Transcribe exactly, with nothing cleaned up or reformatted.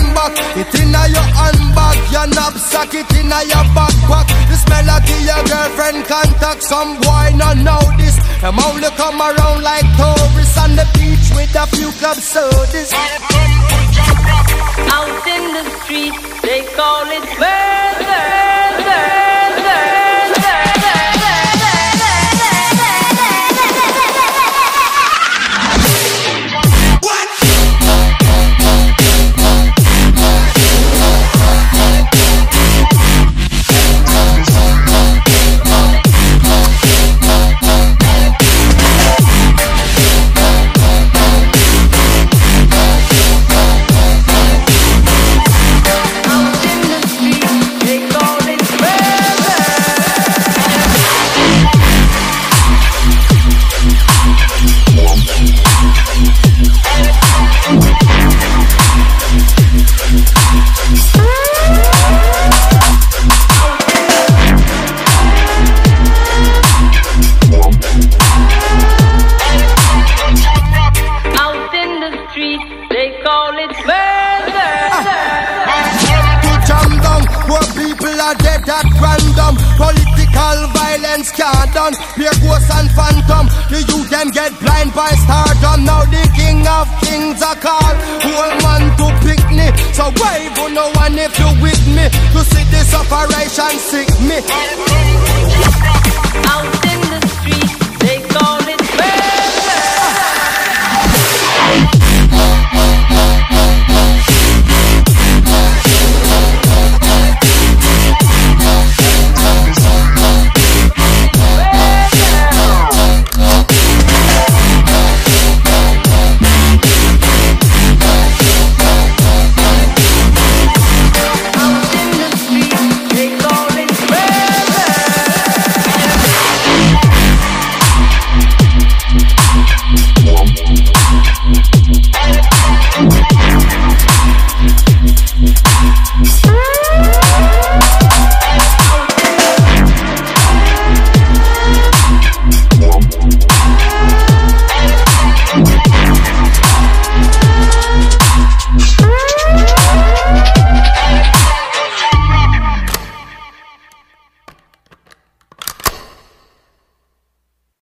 back. It inna your handbag, your knapsack, it inna your backpack. This melody your girlfriend contact. Some boy not know this. Them only come around like tourists on the beach with a few club sodas. Out in the street, they call it murder, murder, murder. Can't done, pure ghosts and phantom. The youth them get blind by stardom. Now the king of kings are called. Whole man to pick me. So wave on no one if you with me. To see this operation sick me. Out